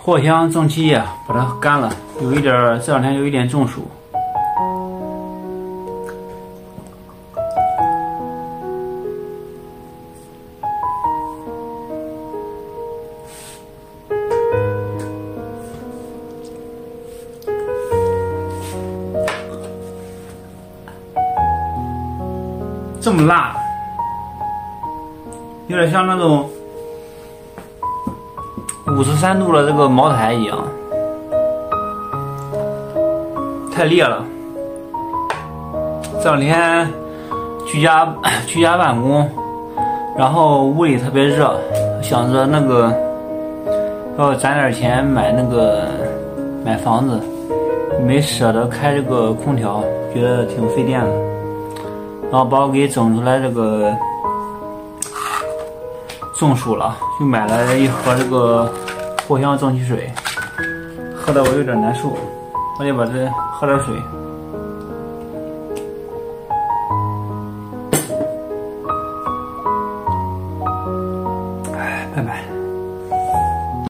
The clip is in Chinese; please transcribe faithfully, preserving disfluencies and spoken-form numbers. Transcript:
藿香正气液把它干了，有一点这两天有一点中暑。这么辣，有点像那种五十三度的这个茅台一样，太烈了。这两天居家居家办公，然后屋里特别热，想着那个要攒点钱买那个买房子，没舍得开这个空调，觉得挺费电的。然后把我给整出来这个中暑了，就买了一盒这个藿香正气水，喝的我有点难受，我得把这喝点水。哎，拜拜。